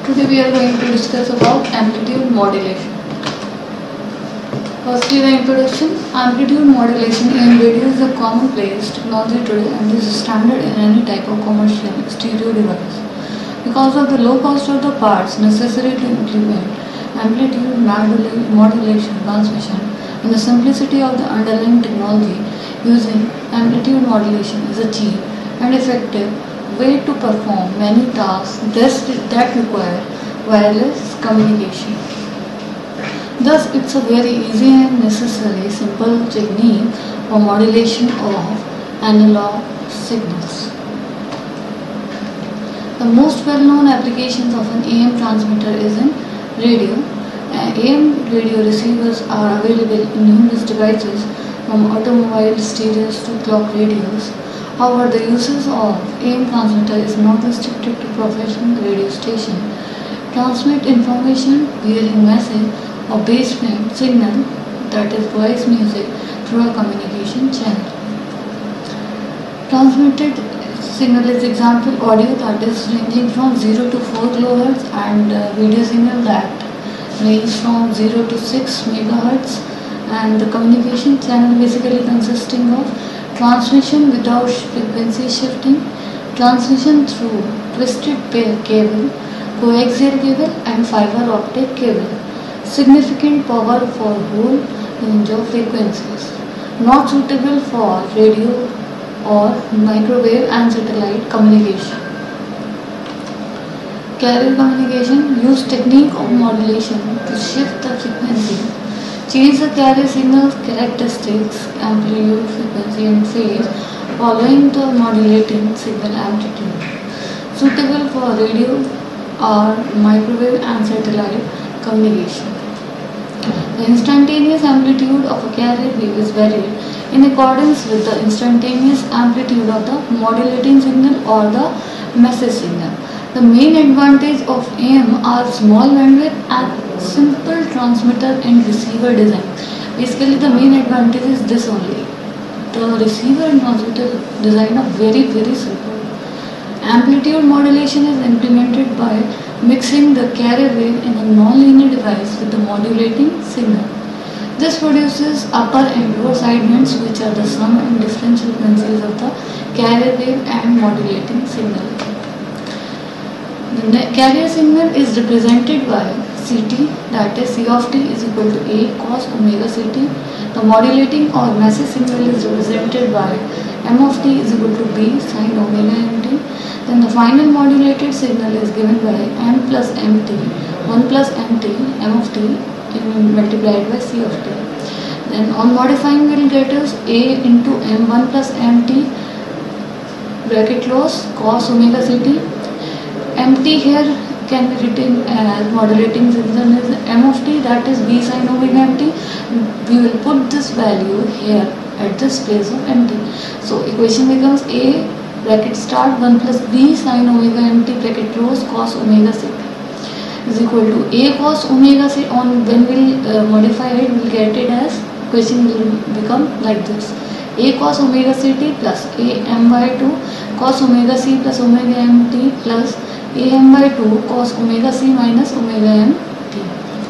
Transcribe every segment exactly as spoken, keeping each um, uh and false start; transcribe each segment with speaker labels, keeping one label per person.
Speaker 1: Today we are going to discuss about amplitude modulation. Firstly, the introduction. Amplitude modulation in radio is a commonplace technology today and is standard in any type of commercial stereo device. Because of the low cost of the parts necessary to implement amplitude modulation transmission and the simplicity of the underlying technology using amplitude modulation is a cheap and effective way to perform many tasks that require wireless communication. Thus, it's a very easy and necessary simple technique for modulation of analog signals. The most well-known applications of an A M transmitter is in radio. A M radio receivers are available in numerous devices from automobile stereos to clock radios. However, the uses of A M transmitter is not restricted to professional radio station. Transmit information via message or baseband signal, that is voice music, through a communication channel. Transmitted signal is example audio that is ranging from zero to four kilohertz and uh, video signal that range from zero to six megahertz, and the communication channel basically consisting of transmission without frequency shifting, transmission through twisted pair cable, coaxial cable and fiber optic cable. Significant power for whole range of frequencies. Not suitable for radio or microwave and satellite communication. Carrier communication use technique of modulation to shift the frequency, change the carrier signal characteristics, amplitude, frequency and phase following the modulating signal amplitude. Suitable for radio or microwave and satellite communication. The instantaneous amplitude of a carrier wave is varied in accordance with the instantaneous amplitude of the modulating signal or the message signal. The main advantage of A M are small bandwidth and simple transmitter and receiver design. Basically, the main advantage is this only. The receiver and transmitter design are very very simple. Amplitude modulation is implemented by mixing the carrier wave in a non-linear device with the modulating signal. This produces upper and lower sidebands, which are the sum and difference frequencies of the carrier wave and modulating signal. The carrier signal is represented by C T, that is C of t is equal to A cos omega C T. The modulating or message signal is represented by M of t is equal to B sin omega M T. Then the final modulated signal is given by M plus M T, one plus M T, M of t multiplied by C of t. Then on modifying we will get us A into M one plus M T bracket close cos omega C T. M T here can be written as modulating signal is M of t, that is B sin omega M T. We will put this value here at this place of M T. So equation becomes A bracket start one plus B sin omega M T bracket close cos omega C T is equal to A cos omega C. On when we will uh, modify it, we will get it as equation will become like this: A cos omega C T plus A m by two cos omega C plus omega M T plus A m by two cos omega C minus omega M T.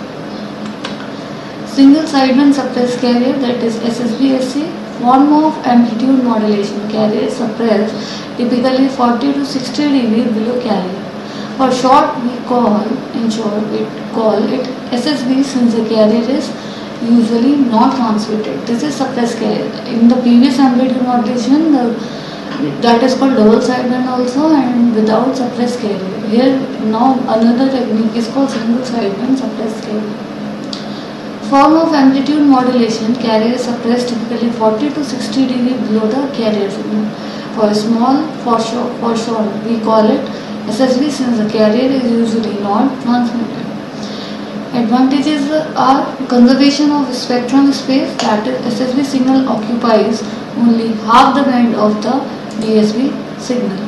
Speaker 1: Single sideband suppressed carrier, that is S S B S C, form of amplitude modulation. Carrier is suppressed typically forty to sixty degree below carrier. For short, we call in short it call it S S B since the carrier is usually not transmitted. This is suppressed carrier. In the previous amplitude modulation, the that is called double sideband also and without suppressed carrier. Here now another technique is called single sideband suppressed carrier. Form of amplitude modulation, carrier is suppressed typically forty to sixty degree below the carrier signal. For small, for short, for short we call it S S B since the carrier is usually not transmitted. Advantages are conservation of spectrum space, that is S S B signal occupies only half the band of the D S B signal.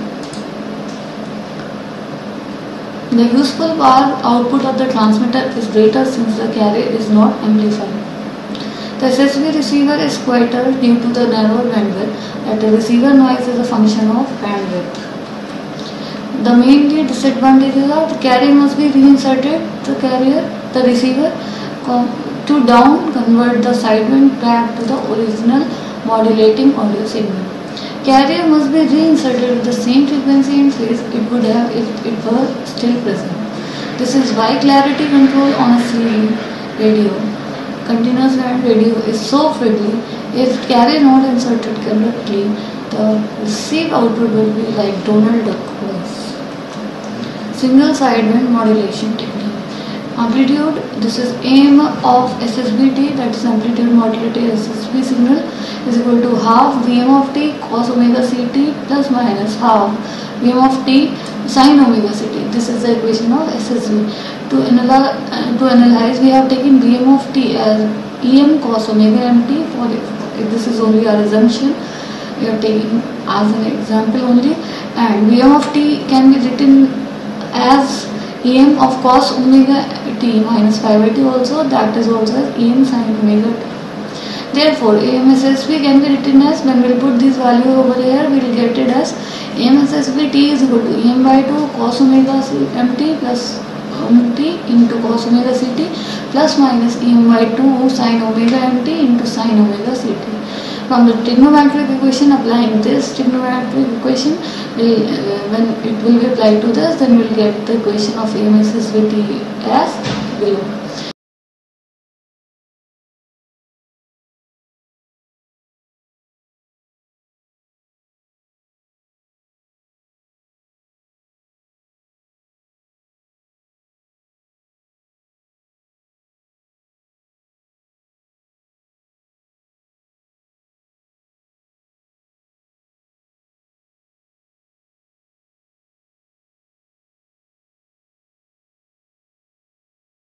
Speaker 1: The useful power output of the transmitter is greater since the carrier is not amplified. The S S B receiver is quieter due to the narrower bandwidth, that the receiver noise is a function of bandwidth. The mainly disadvantages are the carrier must be reinserted, the carrier, the receiver, to down convert the sideband back to the original modulating audio signal. Carrier must be reinserted with the same frequency and phase it would have if it were still present. This is why clarity control on a C D radio, continuous band radio, is so fiddly. If carrier not inserted correctly, the received output will be like Donald Duck voice. Single sideband modulation technique. Amplitude, this is A M of S S B T, that is amplitude modulated S S B signal, is equal to half V M of t cos omega C T plus minus half V M of t sin omega C T. This is the equation of S S B. To analyze, uh, to analyze we have taken V M of t as E M cos omega M T. For if this is only our assumption, we are taking as an example only, and V M of t can be written as E M of cos omega t minus pi by t also, that is also as E M sin omega t. Therefore, A M S S B can be written as, when we will put this value over here, we will get it as A M S S B t is equal to E M by two cos omega M T plus M T into cos omega C T plus minus E M by two sin omega M T into sin omega C T. From the trigonometric equation, applying this trigonometric equation, will, uh, when it will be applied to this, then we will get the equation of A M S S B T as below.